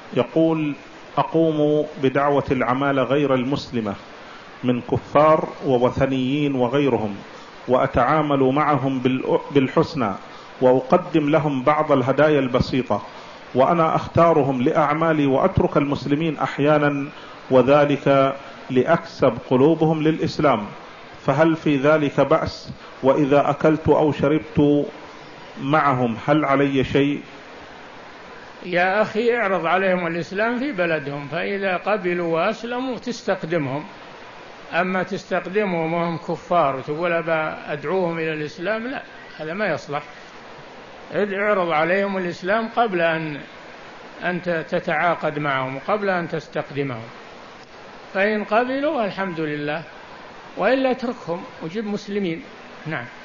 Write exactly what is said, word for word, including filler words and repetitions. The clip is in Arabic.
يقول: أقوم بدعوة العمالة غير المسلمة من كفار ووثنيين وغيرهم، وأتعامل معهم بالحسنى، وأقدم لهم بعض الهدايا البسيطة، وأنا أختارهم لأعمالي وأترك المسلمين أحيانا، وذلك لأكسب قلوبهم للإسلام، فهل في ذلك بأس؟ وإذا أكلت أو شربت معهم هل علي شيء؟ يا أخي، اعرض عليهم الإسلام في بلدهم، فإذا قبلوا وأسلموا تستقدمهم. أما تستقدمهم وهم كفار وتقول أبا أدعوهم إلى الإسلام، لا، هذا ما يصلح. اعرض عليهم الإسلام قبل أن أنت تتعاقد معهم وقبل أن تستقدمهم، فإن قبلوا الحمد لله، وإلا اتركهم وجب مسلمين. نعم.